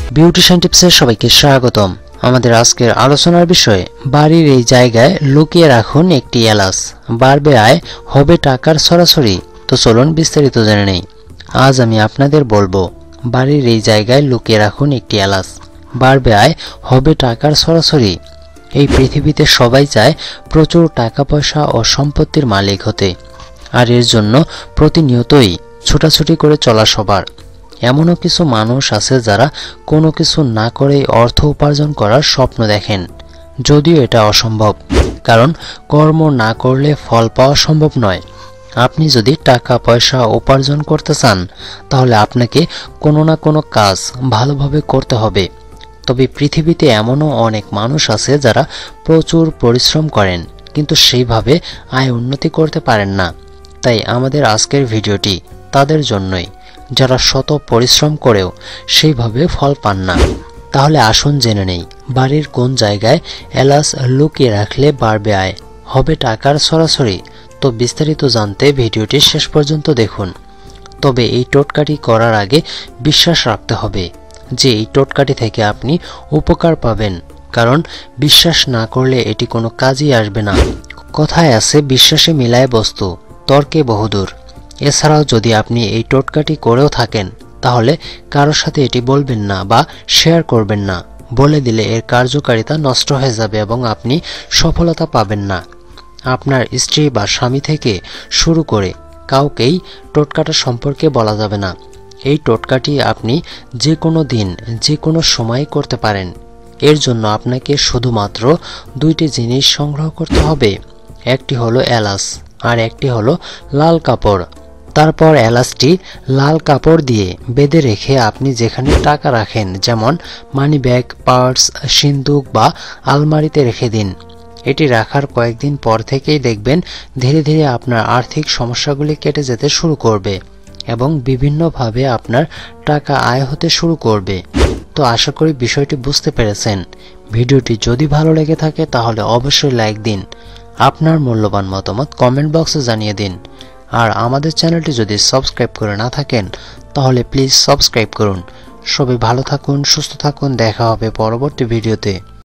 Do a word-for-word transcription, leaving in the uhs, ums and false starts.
Beautician টিপসে সবাইকে স্বাগতম। আমাদের আজকের আলোচনার বিষয়, বাড়ির এই জায়গায় লুকিয়ে রাখুন একটি এলাচ, বাড়বে আয়, হবে টাকার ছড়াছড়ি। তো চলুন বিস্তারিত জেনে নেই। আজ আমি আপনাদের বলবো, বাড়ির এই জায়গায় লুকিয়ে রাখুন একটি এলাচ, বাড়বে আয়, হবে টাকার ছড়াছড়ি। এই পৃথিবীতে সবাই চায় প্রচুর টাকা পয়সা ও সম্পত্তির মালিক হতে, আর এর জন্য প্রতিনিয়তই ছোটাছুটি করে চলা সবার। এমনও কিছু মানুষ আছে যারা কোনো কিছু না করেই অর্থ উপার্জন করার স্বপ্ন দেখেন, যদিও এটা অসম্ভব, কারণ কর্ম না করলে ফল পাওয়া সম্ভব নয়। আপনি যদি টাকা পয়সা উপার্জন করতে চান, তাহলে আপনাকে কোনো না কোনো কাজ ভালোভাবে করতে হবে। তবে পৃথিবীতে এমনও অনেক মানুষ আছে যারা প্রচুর পরিশ্রম করেন, কিন্তু সেইভাবে আয় উন্নতি করতে পারেন না। তাই আমাদের আজকের ভিডিওটি তাদের জন্যই, যারা শত পরিশ্রম করেও সেইভাবে ফল পান না। তাহলে আসুন জেনে নেই, বাড়ির কোন জায়গায় এলাচ লুকিয়ে রাখলে বাড়বে আয়, হবে টাকার ছড়াছড়ি। তো বিস্তারিত জানতে ভিডিওটি শেষ পর্যন্ত দেখুন। তবে এই টোটকাটি করার আগে বিশ্বাস রাখতে হবে যে এই টোটকাটি থেকে আপনি উপকার পাবেন, কারণ বিশ্বাস না করলে এটি কোনো কাজই আসবে না। কথায় আছে, বিশ্বাসে মিলায় বস্তু, তর্কে বহুদূর। এছাড়াও যদি আপনি এই টোটকাটি করেও থাকেন, তাহলে কারোর সাথে এটি বলবেন না বা শেয়ার করবেন না। বলে দিলে এর কার্যকারিতা নষ্ট হয়ে যাবে এবং আপনি সফলতা পাবেন না। আপনার স্ত্রী বা স্বামী থেকে শুরু করে কাউকেই টোটকাটা সম্পর্কে বলা যাবে না। এই টোটকাটি আপনি যে কোনো দিন যে কোনো সময় করতে পারেন। এর জন্য আপনাকে শুধুমাত্র দুইটি জিনিস সংগ্রহ করতে হবে। একটি হলো এলাচ আর একটি হলো লাল কাপড়। তারপর এলাচটি লাল কাপড় দিয়ে বেঁধে রেখে আপনি যেখানে টাকা রাখেন, যেমন মানি ব্যাগ, পার্স, সিন্দুক বা আলমারিতে রেখে দিন। এটি রাখার কয়েকদিন পর থেকেই দেখবেন ধীরে ধীরে আপনার আর্থিক সমস্যাগুলি কেটে যেতে শুরু করবে এবং বিভিন্নভাবে আপনার টাকা আয় হতে শুরু করবে। তো আশা করি বিষয়টি বুঝতে পেরেছেন। ভিডিওটি যদি ভালো লেগে থাকে তাহলে অবশ্যই লাইক দিন, আপনার মূল্যবান মতামত কমেন্ট বক্সে জানিয়ে দিন। আর আমাদের চ্যানেলটি যদি সাবস্ক্রাইব করে না থাকেন, তাহলে প্লিজ সাবস্ক্রাইব করুন। সবাই ভালো থাকুন, সুস্থ থাকুন, দেখা হবে পরবর্তী ভিডিওতে।